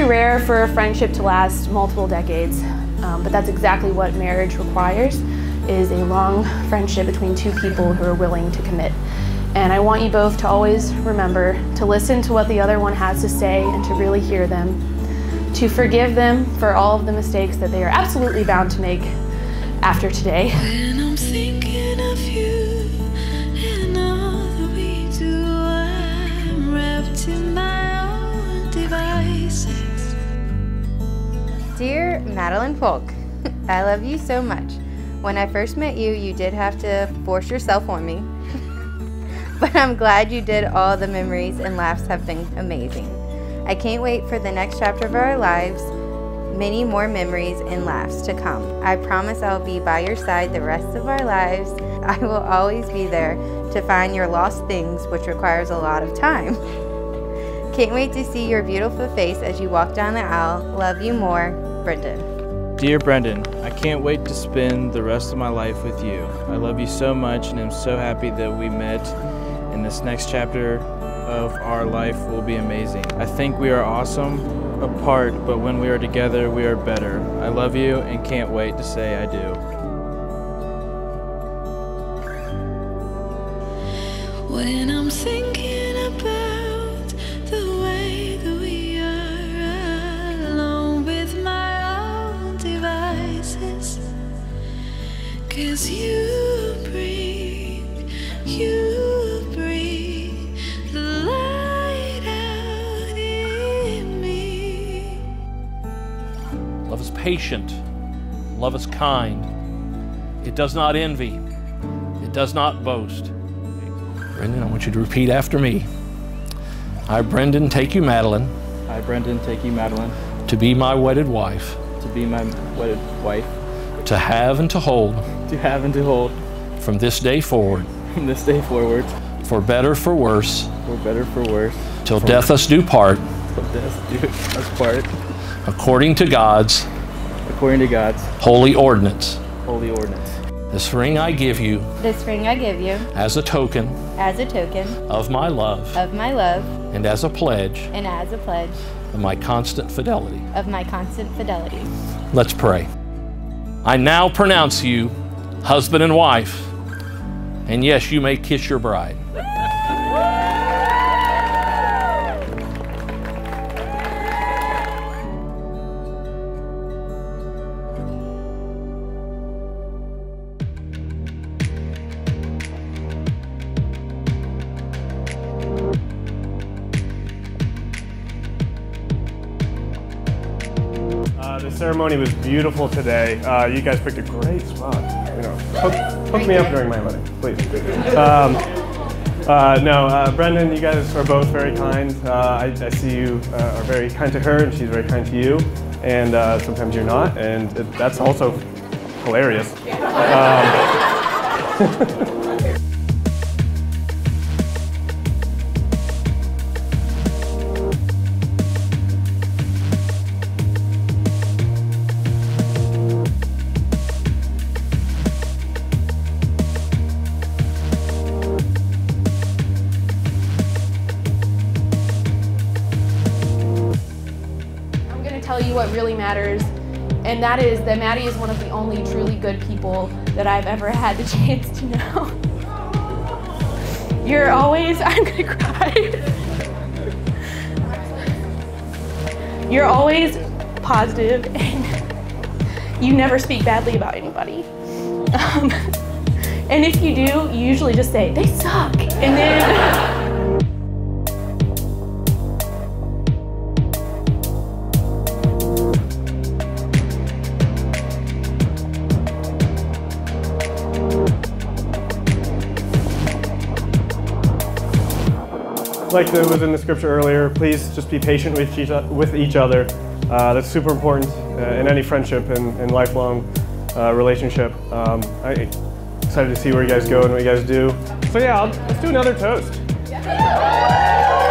rare for a friendship to last multiple decades, but that's exactly what marriage requires, is a long friendship between two people who are willing to commit. And I want you both to always remember to listen to what the other one has to say and to really hear them, to forgive them for all of the mistakes that they are absolutely bound to make after today. When I'm thinking of you and all that we do, I'm wrapped in my own devices. Dear Madeline Polk, I love you so much. When I first met you, you did have to force yourself on me. But I'm glad you did. All the memories and laughs have been amazing. I can't wait for the next chapter of our lives. Many more memories and laughs to come. I promise I'll be by your side the rest of our lives. I will always be there to find your lost things, which requires a lot of time. Can't wait to see your beautiful face as you walk down the aisle. Love you more, Brendan. Dear Brendan, I can't wait to spend the rest of my life with you. I love you so much and I'm so happy that we met, and this next chapter of our life will be amazing. I think we are awesome apart, but when we are together, we are better. I love you and can't wait to say I do. When I'm thinking about the way that we are alone with my own devices, 'cause you bring the light out in me. Love is patient. Love is kind. It does not envy. It does not boast. Brendan, I want you to repeat after me. I, Brendan, take you, Madeline. I, Brendan, take you, Madeline, To be my wedded wife. to be my wedded wife, To have and to hold. to have and to hold From this day forward. from this day forward, For better, for worse. for better, for worse, Till death us do part. till death do us part, According to God's according to God's holy ordinance. holy ordinance. This ring I give you This ring I give you as a token as a token of my love of my love and as a pledge and as a pledge of my constant fidelity. of my constant fidelity. Let's pray. I now pronounce you husband and wife, and yes, you may kiss your bride. The ceremony was beautiful today. You guys picked a great spot. You know, hook me up during my wedding, please. Brendan, you guys are both very kind. I see you are very kind to her, and she's very kind to you. And sometimes you're not, and that's also hilarious. Tell you what really matters, and that is that Maddie is one of the only truly good people that I've ever had the chance to know. You're always, I'm gonna cry. You're always positive and you never speak badly about anybody. And if you do, you usually just say, they suck, and then like it was in the scripture earlier, please just be patient with each other. That's super important in any friendship and lifelong relationship. I'm excited to see where you guys go and what you guys do. So yeah, let's do another toast.